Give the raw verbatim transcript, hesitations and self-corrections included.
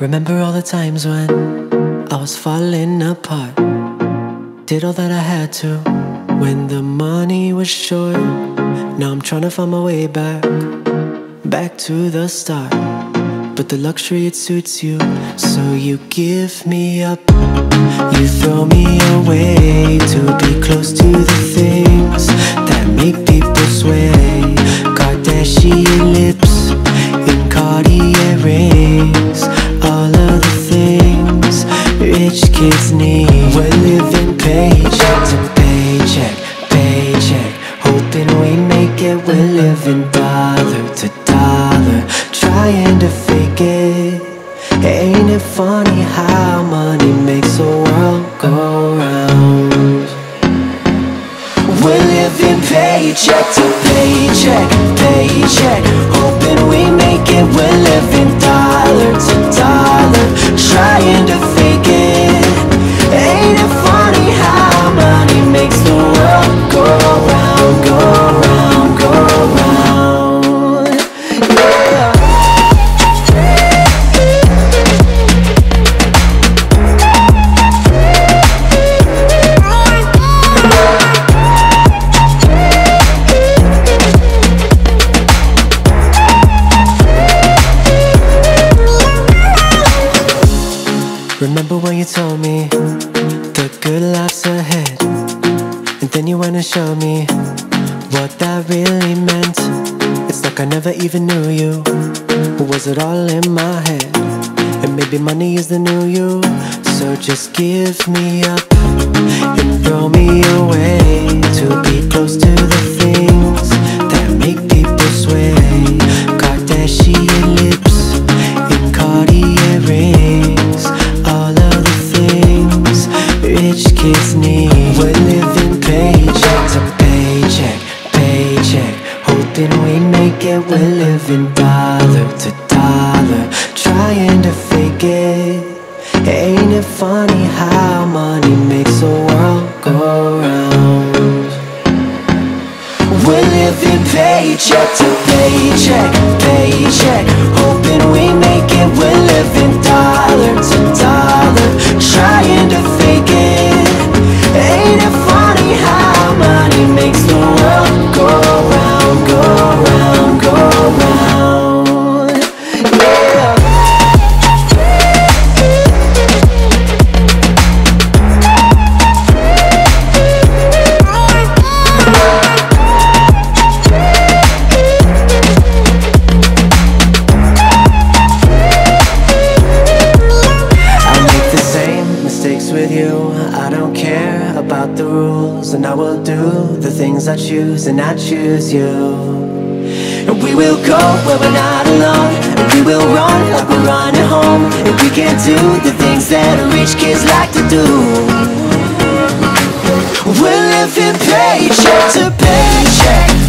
Remember all the times when I was falling apart. Did all that I had to when the money was short. Now I'm trying to find my way back, back to the start. But the luxury, it suits you, so you give me up. You throw me away to be close to the things that make people sway. Kardashian lips in Cartier rings, all of the things rich kids need. We're living paycheck to paycheck, paycheck, hoping we make it. We're living dollar to dollar, trying to fake it. Ain't it funny how money makes the world go round? We're living paycheck to paycheck, paycheck, hoping we make it. We're living dollar to dollar, trying to fake it. Ain't it funny how money makes the world go round, go round, go round? Yeah. Remember when you told me the good life's ahead, and then you went and showed me what that really meant. It's like I never even knew you, or was it all in my head? And maybe money is the new you, so just give me up and throw me away to be close to the things that make people sway. Kardashian lips in Cartier rings, all of the things rich kids need. We're living paycheck to paycheck, paycheck, hoping we make it. We're living dollar to dollar, trying to fake it. Ain't it funny how money makes the world go round? We're living paycheck to paycheck, paycheck, hoping we make it. We're living dollar to dollar, trying to fake it. Ain't it funny how money makes the world go round, go round, go round? Yeah. With you, I don't care about the rules, and I will do the things I choose, and I choose you. And we will go where we're not alone, and we will run like we're running home, and we can do the things that rich kids like to do. We're living paycheck to paycheck,